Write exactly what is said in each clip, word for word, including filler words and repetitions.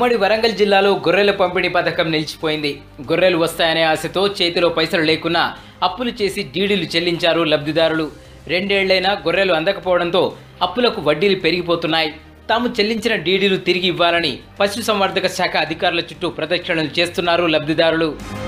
ఉమ్మడి వరంగల్ జిల్లాలో గొర్రెల పంపిణీ పథకం నిలిచిపోయింది. గొర్రెలు వస్తాయనే ఆశతో చేతిలో పైసలు లేకున్నా అప్పులు చేసి డీడీలు చెల్లించారు లబ్ధిదారులు. రెండేళ్లైనా గొర్రెలు అందకపోవడంతో అప్పులకు వడ్డీలు పెరిగిపోతున్నాయి. తాము చెల్లించిన డీడీలు తిరిగి ఇవ్వాలని పశుసంవర్ధక శాఖ అధికారుల చుట్టూ ప్రదక్షిణలు చేస్తున్నారు లబ్ధిదారులు.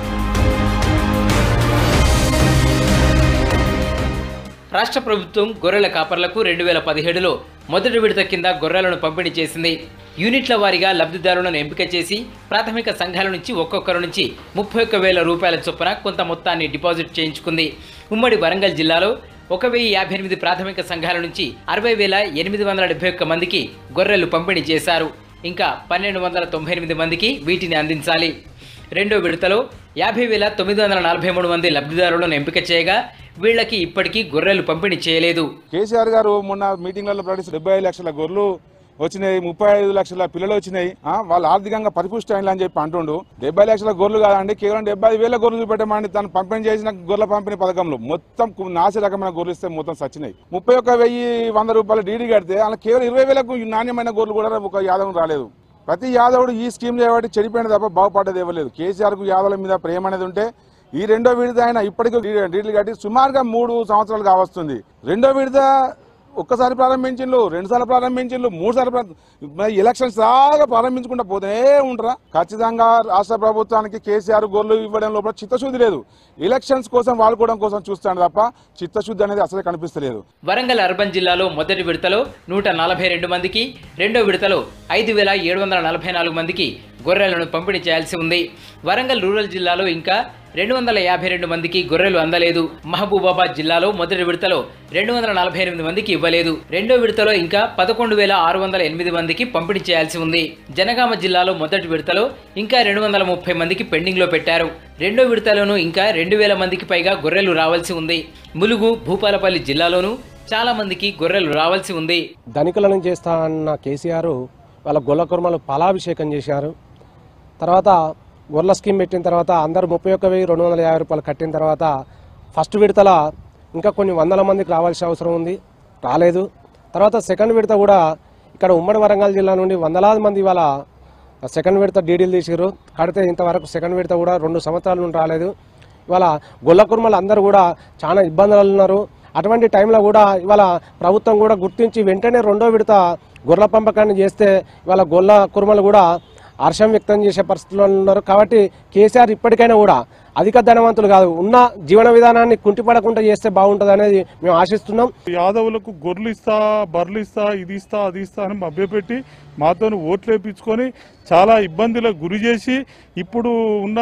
రాష్ట్ర ప్రభుత్వం గొర్రెల కాపర్లకు రెండు వేల పదిహేడులో మొదటి విడత కింద గొర్రెలను పంపిణీ చేసింది. యూనిట్ల వారీగా లబ్ధిదారులను ఎంపిక చేసి ప్రాథమిక సంఘాల నుంచి ఒక్కొక్కరి నుంచి ముప్పై ఒక్క వేల రూపాయల చొప్పున కొంత మొత్తాన్ని డిపాజిట్ చేయించుకుంది. ఉమ్మడి వరంగల్ జిల్లాలో ఒక వెయ్యి యాభై ఎనిమిది ప్రాథమిక సంఘాల నుంచి అరవై వేల ఎనిమిది వందల డెబ్బై ఒక్క మందికి గొర్రెలు పంపిణీ చేశారు. ఇంకా పన్నెండు వందల తొంభై ఎనిమిది మందికి వీటిని అందించాలి. రెండో విడతలో యాభై వేల తొమ్మిది వందల నలభై మూడు మంది లబ్ధిదారులను ఎంపిక చేయగా వీళ్లకి ఇప్పటికీ గొర్రెలు పంపిణీ చేయలేదు. కేసీఆర్ గారు మొన్న మీటింగ్లలో ప్రకటించిన డెబ్బై ఐదు లక్షల గొర్రెలు వచ్చినాయి, ముప్పై ఐదు లక్షల పిల్లలు వచ్చినాయి, వాళ్ళు ఆర్థికంగా పరిపుష్టి అయిన అని చెప్పి అంటుండు. డెబ్బై లక్షల గొర్రెలు కాదండి, కేవలం డెబ్బై ఐదు వేల గొర్రెలు పెట్టమని తను పంపిణీ చేసిన గొర్రెల పంపిణీ పథకంలో మొత్తం నాసి రకమైన గొర్రెలు ఇస్తే మొత్తం సచ్చినాయి. ముప్పై ఒక్క వెయ్యి వంద రూపాయలు డీడీ కడితే అలా కేవలం ఇరవై వేలకు నాణ్యమైన గొర్రెలు కూడా ఒక యాదవ్ రాలేదు. ప్రతి యాదవుడు ఈ స్కీమ్ చేయబట్టి చెడిపోయిన తప్ప బాగుపడ్డది ఇవ్వలేదు. కేసీఆర్ కు యాదవుల మీద ప్రేమ అనేది ఉంటే ఈ రెండో విడత ఆయన ఇప్పటికీ డీడీలు కట్టి సుమారుగా మూడు సంవత్సరాలు కావస్తుంది. రెండో విడత ఒక్కసారి ప్రారంభించిండ్రు, రెండు సార్లు ప్రారంభించిండ్రు, మూడు సార్లు ఎలక్షన్స్ దాకా ప్రారంభించకుండా పోతే ఉంటారా? ఖచ్చితంగా రాష్ట్ర ప్రభుత్వానికి కేసీఆర్ గొర్రెలు ఇవ్వడం లోపల చిత్తశుద్ధి లేదు. ఎలక్షన్స్ కోసం వాడుకోవడం కోసం చూస్తాను తప్ప చిత్తశుద్ధి అనేది అసలు కనిపిస్తలేదు. వరంగల్ అర్బన్ జిల్లాలో మొదటి విడతలో నూట నలభై రెండు మందికి, రెండో విడతలో ఐదు వేల ఏడు వందల నలభై నాలుగు మందికి గొర్రెలను పంపిణీ చేయాల్సి ఉంది. వరంగల్ రూరల్ జిల్లాలో ఇంకా రెండు వందల యాభై రెండు మందికి గొర్రెలు అందలేదు. మహబూబాబాద్ జిల్లాలో మొదటి విడతలో రెండు వందల నలభై ఎనిమిది మందికి ఇవ్వలేదు. రెండో విడతలో ఇంకా పదకొండు వేల ఆరు వందల ఎనిమిది మందికి పంపిణీ చేయాల్సి ఉంది. జనగామ జిల్లాలో మొదటి విడతలో ఇంకా రెండు వందల ముప్పై మందికి పెండింగ్ లో పెట్టారు. రెండో విడతలోనూ ఇంకా రెండు వేల మందికి పైగా గొర్రెలు రావాల్సి ఉంది. ములుగు, భూపాలపల్లి జిల్లాలోనూ చాలా మందికి గొర్రెలు రావాల్సి ఉంది. ధనికులను చేస్తా అన్న కేసీఆర్ వాళ్ళ గొల్ల కుర్మలు పాలాభిషేకం చేశారు. తర్వాత గొర్రెల స్కీమ్ పెట్టిన తర్వాత అందరూ ముప్పై ఒక్క వెయ్యి రెండు వందల యాభై రూపాయలు కట్టిన తర్వాత ఫస్ట్ విడతల ఇంకా కొన్ని వందల మందికి రావాల్సిన అవసరం ఉంది, రాలేదు. తర్వాత సెకండ్ విడత కూడా ఇక్కడ ఉమ్మడి వరంగల్ జిల్లా నుండి వందలాది మంది ఇవాళ సెకండ్ విడత డీడీలు తీసిరు, కడితే ఇంతవరకు సెకండ్ విడత కూడా రెండు సంవత్సరాల నుండి రాలేదు. ఇవాళ గొల్ల కుర్మలు అందరూ కూడా చాలా ఇబ్బందులు ఉన్నారు. అటువంటి టైంలో కూడా ఇవాళ ప్రభుత్వం కూడా గుర్తించి వెంటనే రెండో విడత గొర్రెల పంపకాన్ని చేస్తే ఇవాళ గొల్ల కుర్మలు కూడా హర్షం వ్యక్తం చేసే పరిస్థితుల్లో ఉన్నారు. కాబట్టి కేసీఆర్ ఇప్పటికైనా కూడా అధిక ధనవంతులు కాదు, ఉన్న జీవన విధానాన్ని కుంటిపడకుండా చేస్తే బాగుంటుంది అనేది మేము ఆశిస్తున్నాం. యాదవులకు గొర్రెలు ఇస్తా, బర్రెలు ఇస్తా, ఇది ఇస్తా, అది ఇస్తా అని మభ్యపెట్టి మాతో ఓట్లు వేయించుకొని చాలా ఇబ్బందులకు గురి చేసి ఇప్పుడు ఉన్న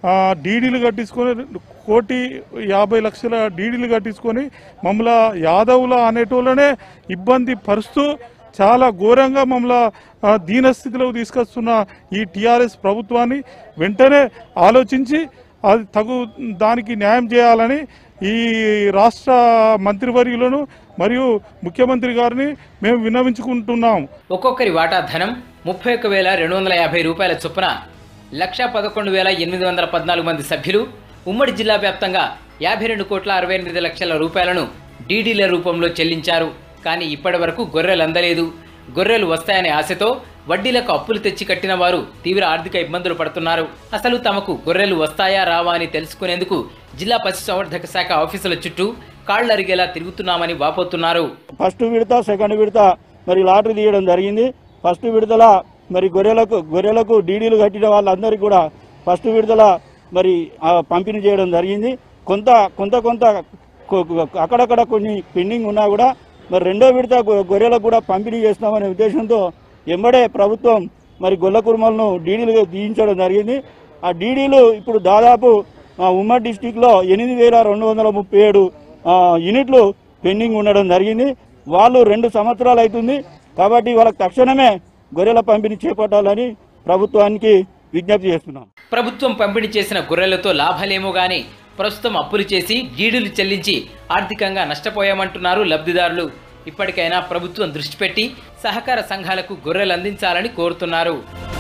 డీడీలు కట్టించుకొని కోటి యాభై లక్షల డీడీలు కట్టించుకొని మమ్మల్ని యాదవుల అనేటోళ్ళనే ఇబ్బంది పరుస్తూ చాలా ఘోరంగా మమ్మల్ని దీనస్థితిలోకి తీసుకొస్తున్న ఈ టీఆర్ఎస్ ప్రభుత్వాన్ని వెంటనే ఆలోచించి అది తగు దానికి న్యాయం చేయాలని ఈ రాష్ట్ర మంత్రివర్యులను మరియు ముఖ్యమంత్రి గారిని మేము విన్నవించుకుంటున్నాం. ఒక్కొక్కరి వాటా ధనం ముప్పై ఒక్క వేల రెండు వందల యాభై రూపాయల చొప్పున లక్ష పదకొండు వేల ఎనిమిది వందల పద్నాలుగు మంది సభ్యులు ఉమ్మడి జిల్లా వ్యాప్తంగా యాభై రెండు కోట్ల అరవై ఎనిమిది లక్షల రూపాయలను డీడీల రూపంలో చెల్లించారు. కానీ ఇప్పటి వరకు గొర్రెలు అందలేదు. గొర్రెలు వస్తాయనే ఆశతో వడ్డీలకు అప్పులు తెచ్చి కట్టిన వారు తీవ్ర ఆర్థిక ఇబ్బందులు పడుతున్నారు. అసలు తమకు గొర్రెలు వస్తాయా రావా అని తెలుసుకునేందుకు జిల్లా పశుసంవర్ధక శాఖ ఆఫీసుల చుట్టూ కాళ్ళు అరిగేలా తిరుగుతున్నామని వాపోతున్నారు. ఫస్ట్ విడత, సెకండ్ విడత మరి లాటరీ తీయడం జరిగింది. ఫస్ట్ విడతల మరి గొర్రెలకు గొర్రెలకు డీడీలు కట్టిన వాళ్ళందరికీ కూడా ఫస్ట్ విడతల మరి పంపిణీ చేయడం జరిగింది. కొంత కొంత కొంత అక్కడక్కడ కొన్ని పెండింగ్ ఉన్నా కూడా మరి రెండో విడత గొర్రెలకు కూడా పంపిణీ చేస్తామనే ఉద్దేశంతో ఎంబడే ప్రభుత్వం మరి గొల్ల కుర్మలను డీడీలుగా తీయించడం జరిగింది. ఆ డీడీలు ఇప్పుడు దాదాపు ఉమ్మడి డిస్టిక్లో ఎనిమిది వేల రెండు వందల ముప్పై ఏడు యూనిట్లు పెండింగ్ ఉండడం జరిగింది. వాళ్ళు రెండు సంవత్సరాలు అవుతుంది. కాబట్టి వాళ్ళకి తక్షణమే గొర్రెల పంపిణీ చేపట్టాలని ప్రభుత్వానికి విజ్ఞప్తి చేస్తున్నాం. ప్రభుత్వం పంపిణీ చేసిన గొర్రెలతో లాభాలేమో గానీ ప్రస్తుతం అప్పులు చేసి డీడీలు చెల్లించి ఆర్థికంగా నష్టపోయామంటున్నారు లబ్ధిదారులు. ఇప్పటికైనా ప్రభుత్వం దృష్టి పెట్టి సహకార సంఘాలకు గొర్రెలు అందించాలని కోరుతున్నారు.